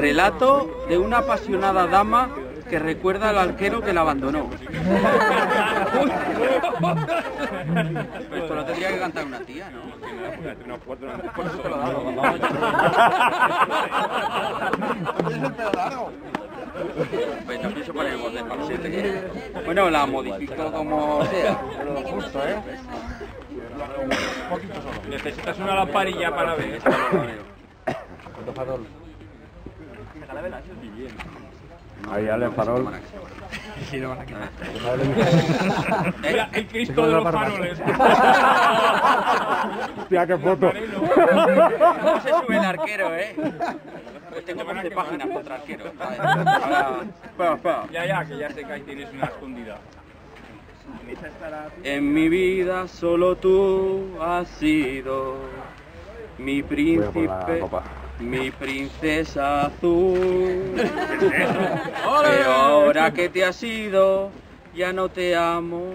Relato de una apasionada dama que recuerda al arquero que la abandonó. Pero esto lo tendría que cantar una tía, ¿no? Por eso te lo he dado. ¿Tienes el pelo largo? Pues no pienso poner voz de falsete. Bueno, la modifico como sea. Pero justo, ¿eh? Un poquito solo. Necesitas una lamparilla para ver. Con farol. Ahí al farol. Sí, lo van a quitar. Mira, el Cristo de los faroles. Hostia, qué foto. No se sube el arquero, ¿eh? Pues tengo 11 páginas contra arquero. Espera. Ya, que ya sé que ahí tienes una escondida. En mi vida solo tú has sido mi príncipe, mi princesa azul. Pero ahora que te has ido, ya no te amo,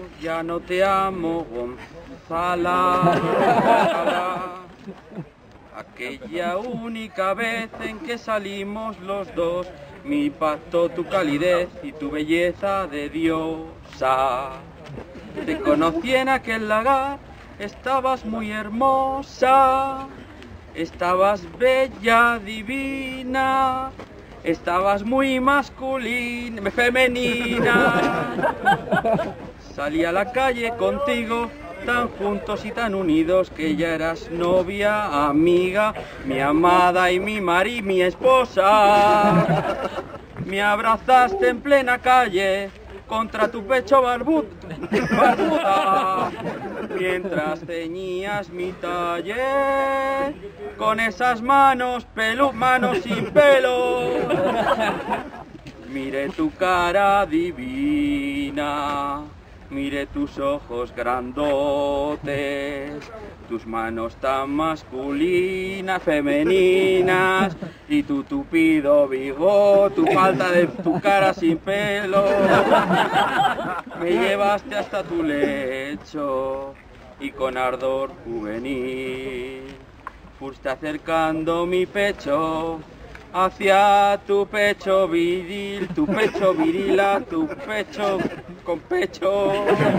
Gonzala. Aquella única vez en que salimos los dos, me impactó tu calidez y tu belleza de diosa. Te conocí en aquel lagar, estabas muy hermosa, estabas bella, divina, estabas muy masculina, femenina. Salí a la calle contigo, tan juntos y tan unidos, que ya eras novia, amiga, mi amada y mi esposa. Me abrazaste en plena calle, contra tu pecho barbuda, mientras ceñías mi talle, con esas manos sin pelo. Miré tu cara divina, miré tus ojos grandotes, tus manos tan masculinas, femeninas, y tu tupido bigote, tu falta de tu cara sin pelo. Me llevaste hasta tu lecho y con ardor juvenil fuiste acercando mi pecho hacia tu pecho viril, tu pecho virila, tu pecho con pecho.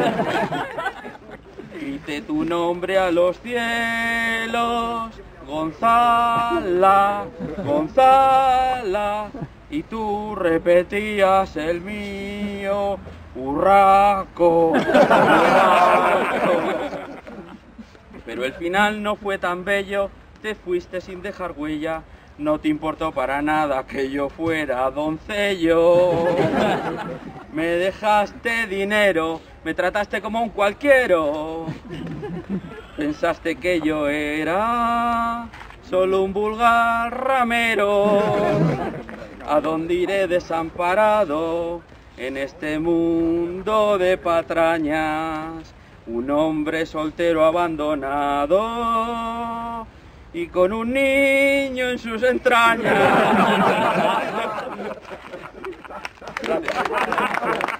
Grité tu nombre a los cielos, Gonzala, Gonzala, y tú repetías el mío, Urraco, Urraco. Pero el final no fue tan bello, te fuiste sin dejar huella. No te importó para nada que yo fuera doncello. Me dejaste dinero, me trataste como un cualquiero. Pensaste que yo era solo un vulgar ramero. ¿A dónde iré desamparado en este mundo de patrañas? Un hombre soltero abandonado y con un niño en sus entrañas.